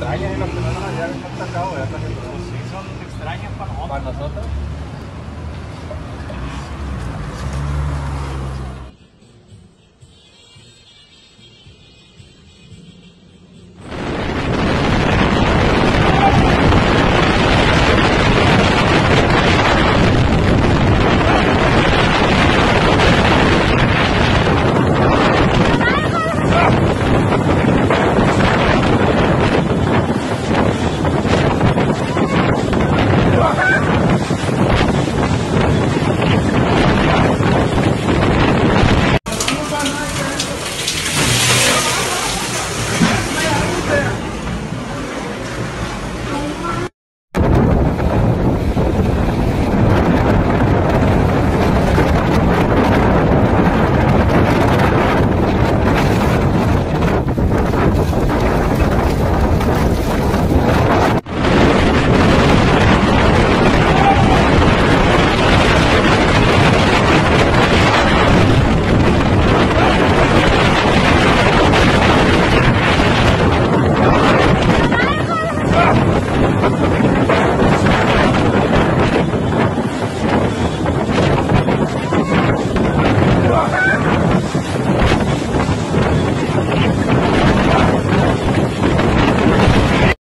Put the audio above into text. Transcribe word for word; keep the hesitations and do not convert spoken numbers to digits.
extrañas y los que no nos habían contactado, ya están. Sí, son extrañas para nosotros. Para nosotros.